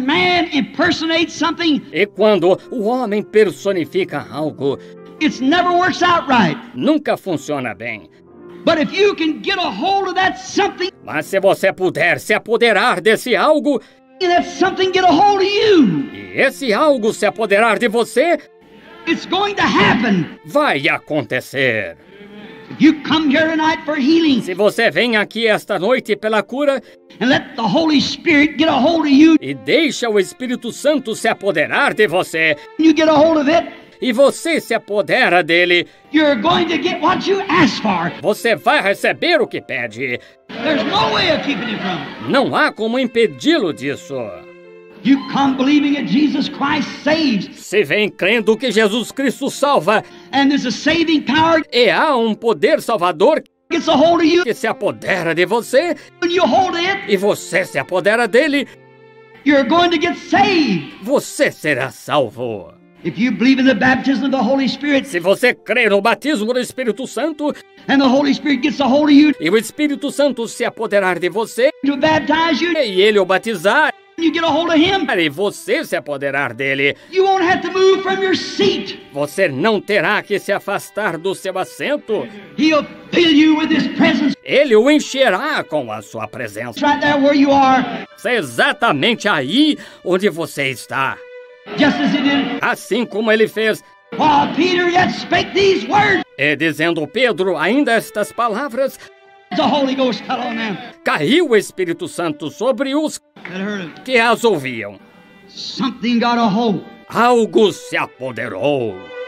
when man impersonates something, E quando o homem personifica algo, it never works out right. nunca funciona bem. But if you can get a hold of that something, Mas se você puder se apoderar desse algo, and that something get a hold of you, e esse algo se apoderar de você, it's going to happen. vai acontecer. If you come here tonight for healing Se você vem aqui esta noite pela cura and let the Holy Spirit get a hold of you, e deixa o Espírito Santo se apoderar de você, you get a hold of it, e você se apodera dele, you're going to get what you asked for. você vai receber o que pede. There's no way of keeping it from. Não há como impedi-lo disso. You come believing that Jesus Christ saves, Se vem crendo que Jesus Cristo salva, and there's a saving power e há um poder salvador gets a hold of you, que se apodera de você, and you hold it, e você se apodera dele, you're going to get saved. você será salvo. If you believe in the baptism of the Holy Spirit, Se você crê no batismo do Espírito Santo, and the Holy Spirit gets a hold of you e o Espírito Santo se apoderar de você, to baptize you, e ele o batizar, you get a hold of Him, e você se apoderar dele, you won't have to move from your seat. você não terá que se afastar do seu assento. He'll fill you with His presence Ele o encherá com a sua presença. right there where you are, Exatamente aí onde você está. just as He did Assim como ele fez, while Peter yet spake these words. e dizendo Pedro ainda estas palavras, The Holy Ghost fell on them caiu o Espírito Santo sobre os that heard Him. que as ouviam. Something got a hold. Algo se apoderou.